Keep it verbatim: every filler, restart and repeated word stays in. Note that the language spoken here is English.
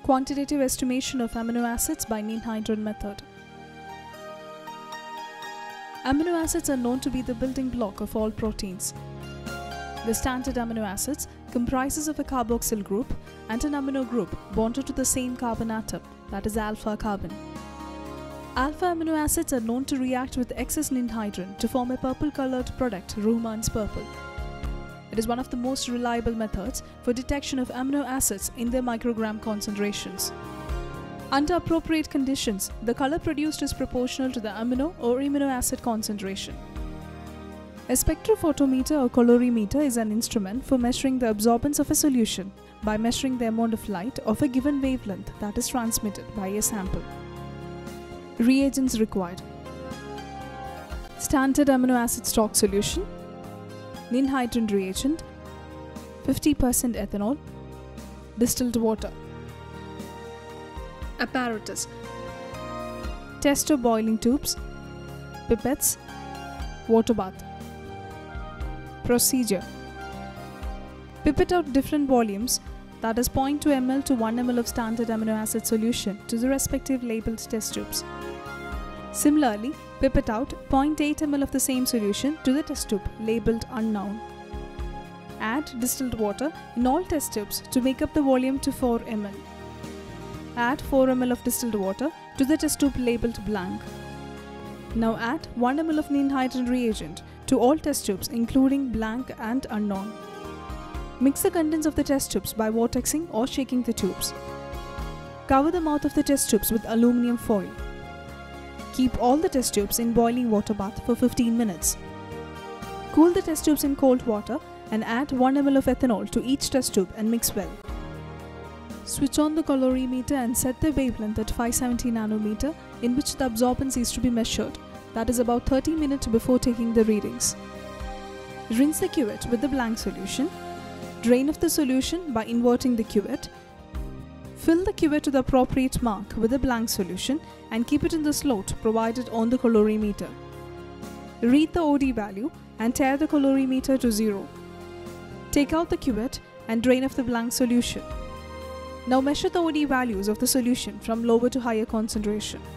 Quantitative estimation of amino acids by Ninhydrin method. Amino acids are known to be the building block of all proteins. The standard amino acids comprises of a carboxyl group and an amino group bonded to the same carbon atom, that is alpha carbon. Alpha amino acids are known to react with excess ninhydrin to form a purple-colored product Ruhmann's purple. It is one of the most reliable methods for detection of amino acids in their microgram concentrations. Under appropriate conditions, the color produced is proportional to the amino or amino acid concentration. A spectrophotometer or colorimeter is an instrument for measuring the absorbance of a solution by measuring the amount of light of a given wavelength that is transmitted by a sample. Reagents required: standard amino acid stock solution, Ninhydrin reagent, fifty percent ethanol, distilled water. Apparatus: tester boiling tubes, pipettes, water bath. Procedure: pipette out different volumes, that is zero point two milliliters to one milliliter of standard amino acid solution to the respective labeled test tubes. Similarly, pipette out zero point eight milliliters of the same solution to the test tube labeled unknown. Add distilled water in all test tubes to make up the volume to four milliliters. Add four milliliters of distilled water to the test tube labeled blank. Now add one milliliter of Ninhydrin reagent to all test tubes including blank and unknown. Mix the contents of the test tubes by vortexing or shaking the tubes. Cover the mouth of the test tubes with aluminum foil. Keep all the test tubes in boiling water bath for fifteen minutes. Cool the test tubes in cold water and add one milliliter of ethanol to each test tube and mix well. Switch on the colorimeter and set the wavelength at five hundred seventy nanometer in which the absorbance is to be measured, that is about thirty minutes before taking the readings. Rinse the cuvette with the blank solution. Drain off the solution by inverting the cuvette. Fill the cuvette to the appropriate mark with the blank solution and keep it in the slot provided on the colorimeter. Read the O D value and tear the colorimeter to zero. Take out the cuvette and drain off the blank solution. Now measure the O D values of the solution from lower to higher concentration.